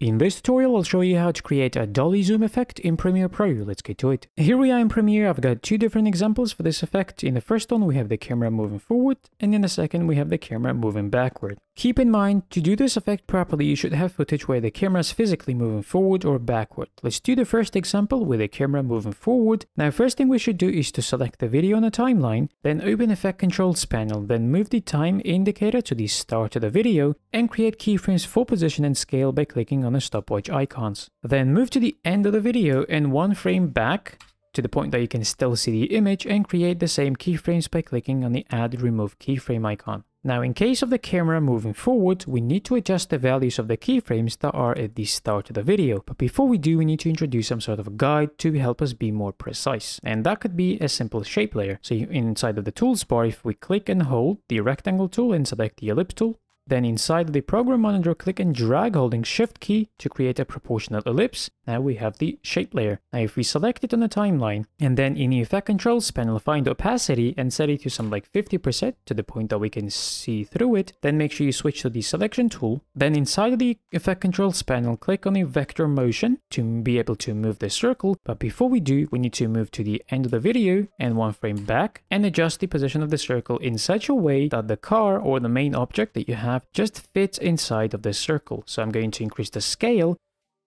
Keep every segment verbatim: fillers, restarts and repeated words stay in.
In this tutorial, I'll show you how to create a dolly zoom effect in Premiere Pro. Let's get to it. Here we are in Premiere. I've got two different examples for this effect. In the first one, we have the camera moving forward, and in the second, we have the camera moving backward. Keep in mind, to do this effect properly, you should have footage where the camera is physically moving forward or backward. Let's do the first example with the camera moving forward. Now, first thing we should do is to select the video on the timeline, then open Effect Controls panel, then move the time indicator to the start of the video, and create keyframes for position and scale by clicking on the stopwatch icons. Then move to the end of the video and one frame back to the point that you can still see the image and create the same keyframes by clicking on the Add Remove Keyframe icon. Now, in case of the camera moving forward, we need to adjust the values of the keyframes that are at the start of the video. But before we do, we need to introduce some sort of a guide to help us be more precise. And that could be a simple shape layer. So inside of the tools bar, if we click and hold the rectangle tool and select the ellipse tool, then inside the program monitor, click and drag holding shift key to create a proportional ellipse. Now we have the shape layer. Now if we select it on the timeline and then in the effect controls panel, find opacity and set it to some like fifty percent to the point that we can see through it, then make sure you switch to the selection tool. Then inside of the effect controls panel, click on the vector motion to be able to move the circle. But before we do, we need to move to the end of the video and one frame back and adjust the position of the circle in such a way that the car or the main object that you have just fits inside of this circle. So I'm going to increase the scale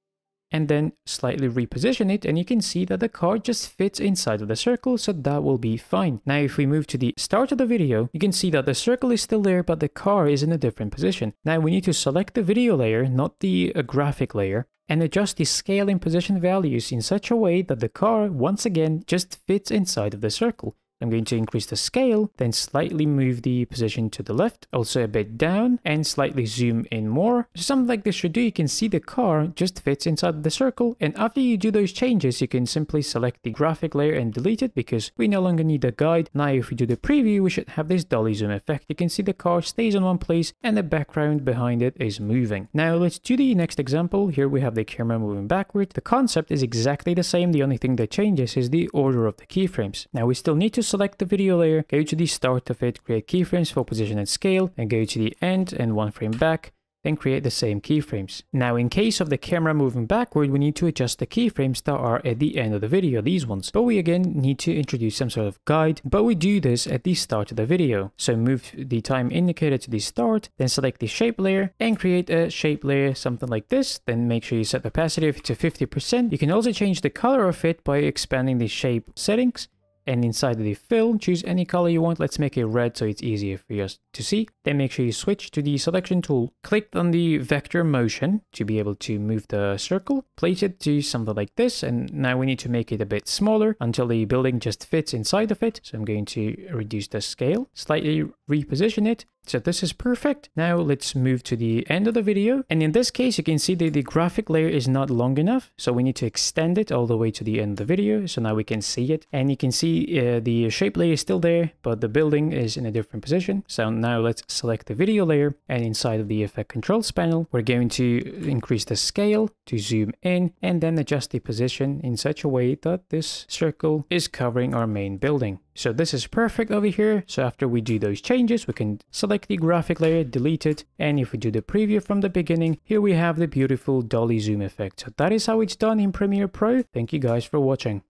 and then slightly reposition it, and you can see that the car just fits inside of the circle, so that will be fine. Now if we move to the start of the video, you can see that the circle is still there, but the car is in a different position. Now we need to select the video layer, not the uh, graphic layer, and adjust the scale and position values in such a way that the car once again just fits inside of the circle. I'm going to increase the scale, then slightly move the position to the left, also a bit down, and slightly zoom in more. Something like this should do. You can see the car just fits inside the circle, and after you do those changes, you can simply select the graphic layer and delete it because we no longer need a guide. Now if we do the preview, we should have this dolly zoom effect. You can see the car stays in one place and the background behind it is moving. Now let's do the next example. Here we have the camera moving backward. The concept is exactly the same. The only thing that changes is the order of the keyframes. Now we still need to select the video layer, go to the start of it, create keyframes for position and scale, and go to the end and one frame back, then create the same keyframes. Now in case of the camera moving backward, we need to adjust the keyframes that are at the end of the video, these ones. But we again need to introduce some sort of guide, but we do this at the start of the video. So move the time indicator to the start, then select the shape layer and create a shape layer, something like this. Then make sure you set the opacity to fifty percent. You can also change the color of it by expanding the shape settings. And inside of the fill, choose any color you want. Let's make it red so it's easier for us to see. Then make sure you switch to the selection tool. Click on the vector motion to be able to move the circle. Place it to something like this. And now we need to make it a bit smaller until the building just fits inside of it. So I'm going to reduce the scale, slightly reposition it. So this is perfect. Now let's move to the end of the video. And in this case, you can see that the graphic layer is not long enough. So we need to extend it all the way to the end of the video. So now we can see it. And you can see uh, the shape layer is still there, but the building is in a different position. So now let's select the video layer. And inside of the effect controls panel, we're going to increase the scale to zoom in and then adjust the position in such a way that this circle is covering our main building. So this is perfect over here. So after we do those changes, we can select the graphic layer, delete it. And if we do the preview from the beginning, here we have the beautiful dolly zoom effect. So that is how it's done in Premiere Pro. Thank you guys for watching.